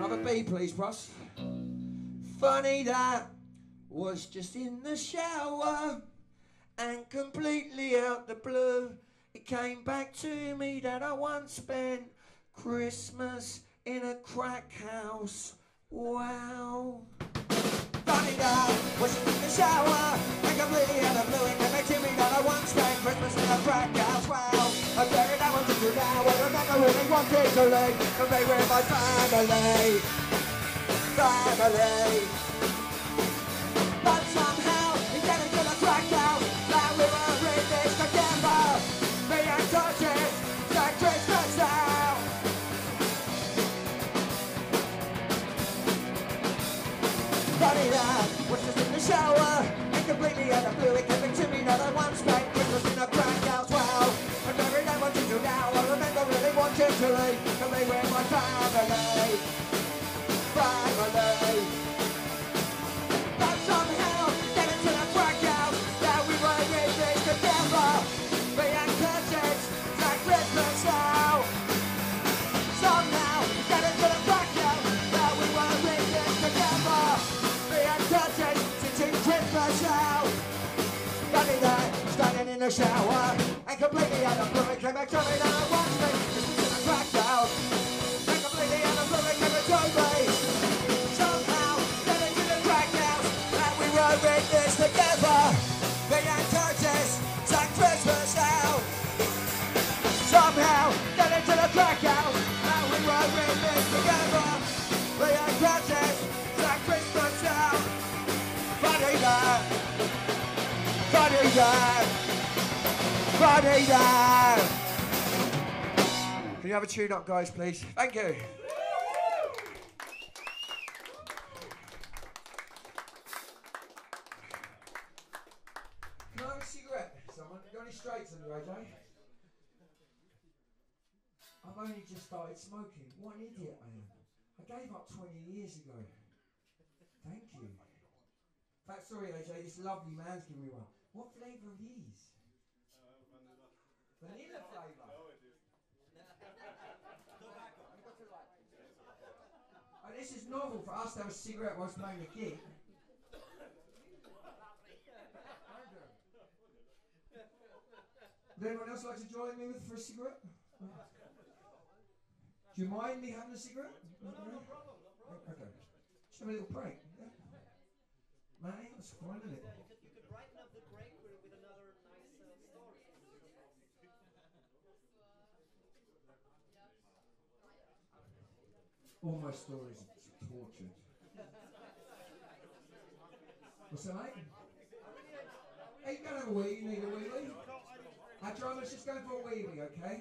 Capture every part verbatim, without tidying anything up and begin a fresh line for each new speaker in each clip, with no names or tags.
Another B, please, Russ. Funny that was just in the shower, and completely out the blue, it came back to me that I once spent Christmas in a crack house. Wow. Funny that was just in the shower, and completely out the blue, it came back to me that I once spent Christmas in a crack house. Wow. I buried that one to do now. I remember really wanted to leave, and they were my family. Family. But somehow it didn't feel a crack out that we were in this together. Me and touches that Christmas out. Funny that was just in the shower, and completely out of blue it came back to me that I once spent Christmas in a crack house. Wow. And every day what you do now, I remember really wanting to leave, and they were my family. Family. But somehow get into the crack house that we were in this together. Me and Curtis that Christmas now. Somehow get into the crack house that we were in this together. Me and Curtis sitting Christmas now. Funny that standing in the shower and completely out of blue it came back to me that I once been Christmas in a crack house. And completely out of blue it came back to me. We're in this together. Me and Curtis sang Christmas out. Somehow get into the crack house. Now we were in this together. Me and Curtis sang Christmas out. Funny that. Funny that. Funny that. Can you have a tune up, guys, please? Thank you. Straights on you, A J. I've only just started smoking. What an idiot I am. I gave up twenty years ago. Thank you. In fact, sorry, A J, this lovely man's giving me one. What flavour are these? Uh, vanilla. Vanilla flavour? Oh, it is. Oh, this is novel for us to have a cigarette whilst playing a gig. Would anyone else like to join me with for a cigarette? Do you mind me having a cigarette?
No, no, no problem, no problem.
Okay. Just have a little break. Yeah. Mate, that's fine, isn't it?
Yeah, you could, you could brighten up the break with, with another nice uh, story.
All my stories are tortured. What's that, mate? Hey, you don't have a wee, you need a wee wee. Our drummer's just going for a wee wee, okay?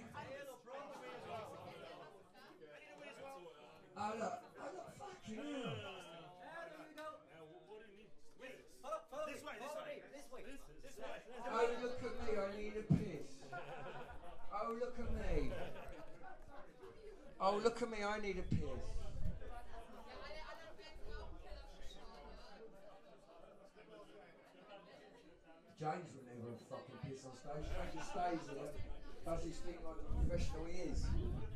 Oh look, oh look, fucking hell.
There we go. Follow, follow
This
me,
way, this
follow
way.
me, this way.
This way.
Oh look at me, I need a piss. Oh look at me. Oh look at me, I need a piss. James would never fucking piss on stage. James just stays there, does his thing like the professional he is.